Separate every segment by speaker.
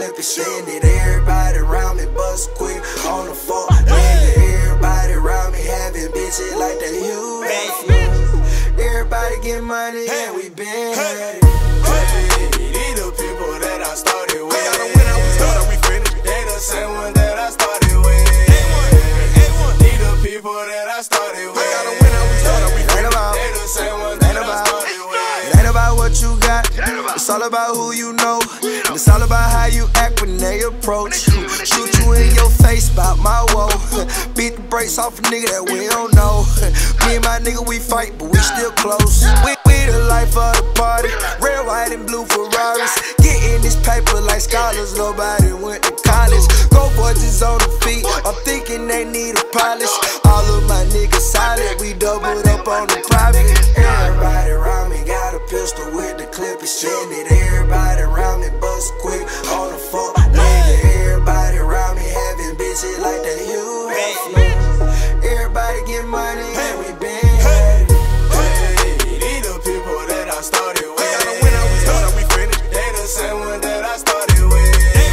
Speaker 1: clip and send it. Everybody around me bust quick on the phone. Everybody around me having bitches like the UFC. Everybody get money and we been had it. Hey, these the people that I started with. We finished. They the same one that I started with. These the people that I started with. Ain't about, they the same one that I started with. It ain't about what you got. It's all about who you know. And it's all about how you act when they approach you. Shoot you in your face about my woe. Beat the brakes off a nigga that we don't know. Me and my nigga, we fight, but we still close. We the life of the party. Red, white, and blue Ferraris. Getting this paper like scholars. Nobody went to college. Go boys is on the feet. I'm thinking they need a polish. All of my niggas solid. We doubled up on the private. Everybody around me got a pistol with the clip extended. Everybody around me bust quick on the phone. Everybody around me having bitches like the UFC. Everybody get money and we been had it. Hey, these the people that I started with. We finished. They the same one that I started with.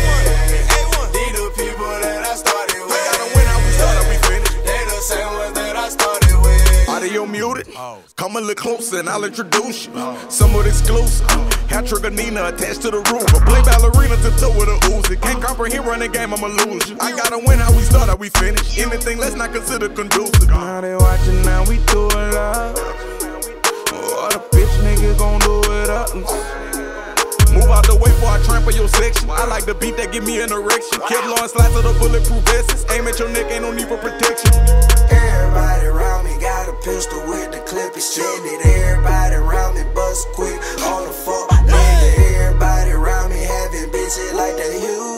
Speaker 1: These the people that I started with. We finished. They the same one that I started with.
Speaker 2: Audio muted. Come a little closer and I'll introduce you. Somewhat exclusive. Hat trigger Nina attached to the roof. I play ballerina to toe with a Uzi. Can't comprehend running game, I'ma lose you. I gotta win how we start, how we finish. Anything let's not consider conducive. Now they watching, now we do it up. Oh, the bitch nigga gon' do it up. Move out the way before I trample your section. I like the beat that give me an erection. Kevlar slides of the bulletproof vests. Aim at your neck, ain't no need for protection.
Speaker 1: Everybody around me got a pistol with the clip extended. Everybody around me bust quick on the phone. Everybody around me having bitches like the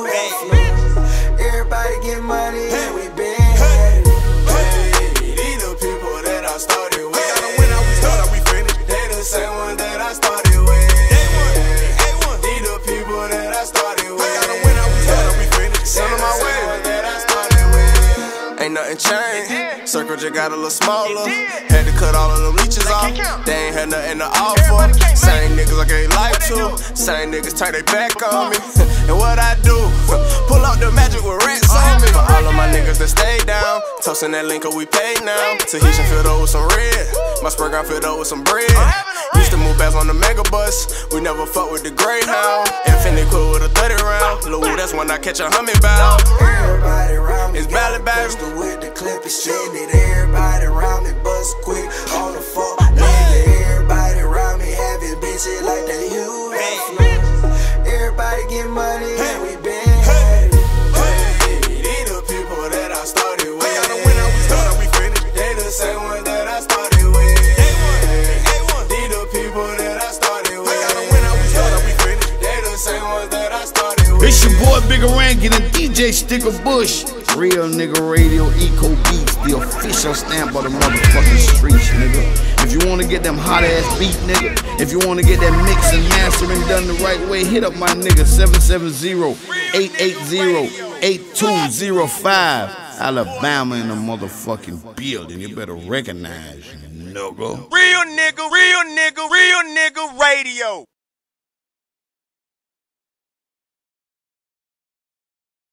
Speaker 1: UFC. Everybody get money and we been had it. Hey, these the people that I started with. We finished. They the same one that I started with. These the people that I started with. We finished. Some of my way that I started with. Ain't nothing changed. Circle just got a little smaller. Had to cut all of them leeches off. They ain't had nothing to offer. Same niggas I gave life to. Same niggas turn their back on me. And what I do? Pull out the magic with rats on me. For all of my niggas that stay down. Toasting that link we paid now. Tahitian filled up with some red. My spur ground filled up with some bread. Used to move fast on the mega bus. We never fuck with the Greyhound. Infinite quill with a 30 round. Lou, that's when I catch a hummingbird. Everybody around me, it's Bally Baby. With the clip extended. Everybody around me bust quick on the phone. Everybody around me having bitches like the UFC. Everybody get money and we been had it. Hey, these the people that I started with. We finished. They the same one that I started with. These the people that I started with. We finished. They the same ones that I started with.
Speaker 3: It's your boy Bigger Rankin and DJ Sticker Bush. Real nigga radio, Eco Beats, the official stamp of the motherfucking streets, nigga. If you wanna get them hot ass beat, nigga, if you wanna get that mix and mastering done the right way, hit up my nigga 770-880-8205. Alabama in the motherfucking building. You better recognize, nigga.
Speaker 4: Real nigga radio.